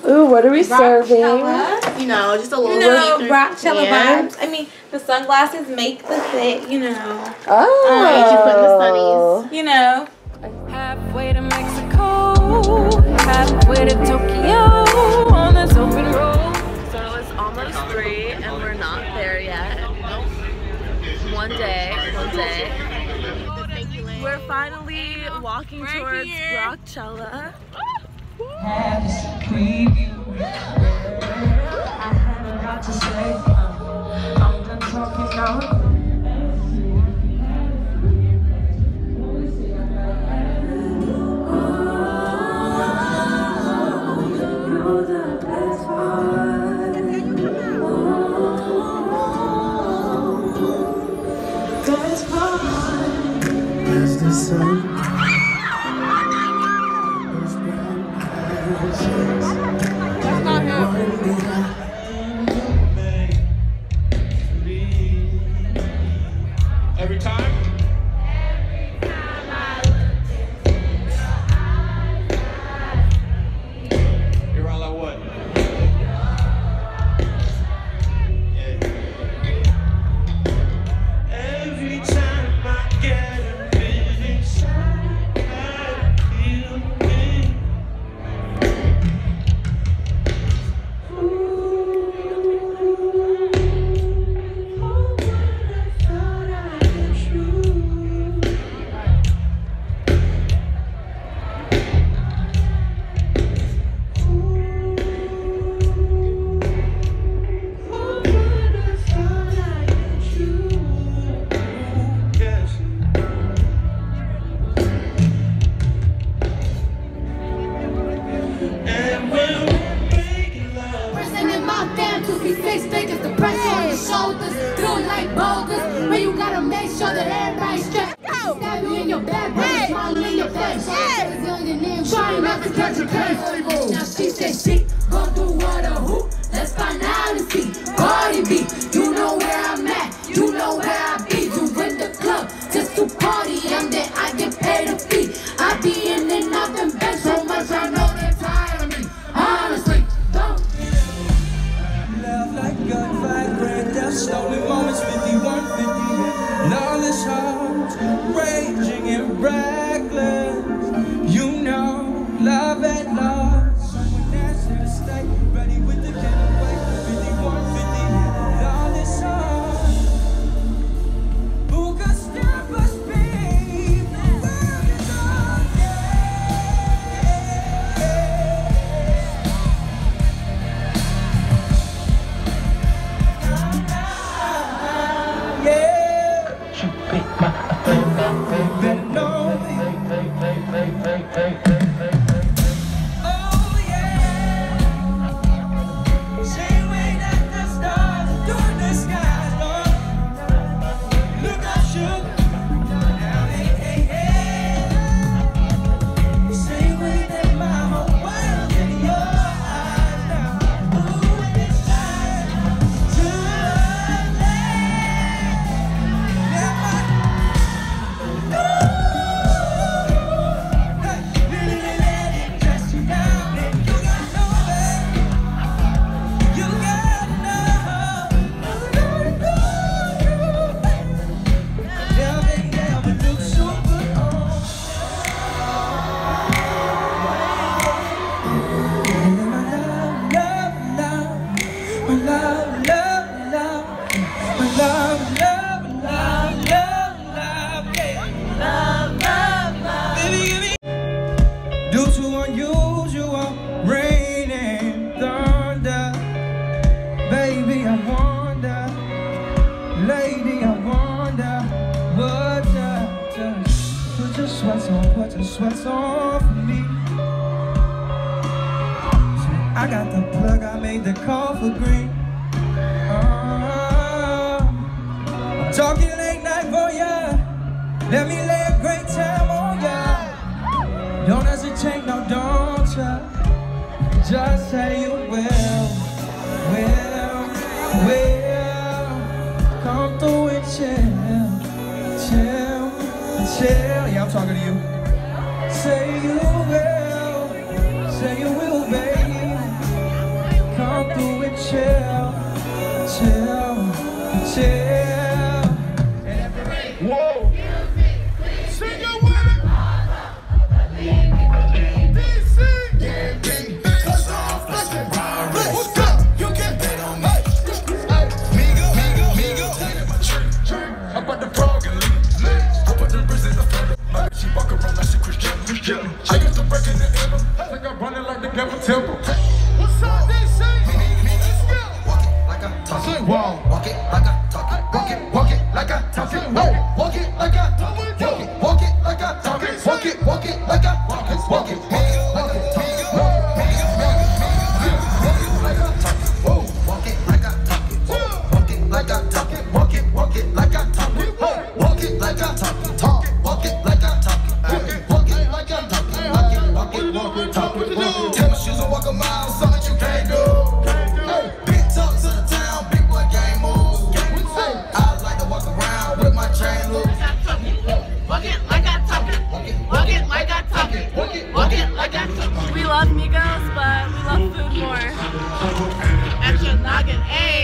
Ooh, what are we serving? You know, just a little Rockchella vibes. I mean, the sunglasses make the fit, you know. Oh. She's putting the sunnies. You know. Halfway to Mexico, halfway to Tokyo, on this open road. So it's almost 3 and we're not there yet. One day. We're finally walking towards Rockchella. Every time I look into your eyes, you're all like what? Yeah. Every time I get a bit inside, I feel me. Now she said she gon' do what or who? Let's find out and see. Cardi B, you know where I'm at, you know where I be. You in the club just to party, and then I get paid a fee. I be in and out them beds so much I know they're tired of me. Honestly, don't. Love like gunfire, grand death, stolen moments, 5150, and all this heart raging and reckless. You know, love and loss. Someone that's in the state, ready with the getaway. 5150, and all this heart. Who could stop us, babe? The world is on, yeah. You be my better know me. Oh yeah. Same way that the stars adorn the skies, Lord. Look up, sugar. Now, hey, hey, hey. Same way that my whole world's in your eyes now. Ooh, it's time to let it dress you down, and you got no way. You got never look so good on. Due to unusual rain and thunder, baby, I wonder, lady, I wonder, what put your sweats on for me. I got the plug, I made the call for green. I'm talking late night for ya. Let me lay a great time on ya. Don't hesitate, no, don't ya. Just say you will. Come through and chill. Yeah, I'm talking to you. Say you will, baby. to give a temper. What's up, DC? Let's go. Walk it like I talk it. Walk it like I talk it. Walk it like I talk it. Walk it like I talk it. Walk it like I talk it. Walk it like I talk it. Walk it like I talk it. Walk it like I talk it. Walk it like I talk it. Walk it like I talk it. Walk it like I talk it. Walk it like I talk it. Walk it like I talk it. Talk it. Tell my shoes and walk a mile, something you can't do. Big talks of the town, big boy game moves. I like to walk around with my chain loose. Walk it like I talk it. Walk it like I talk it. Walk it like I talk it. We love Migos, but we love food more. Extra nugget, ayy.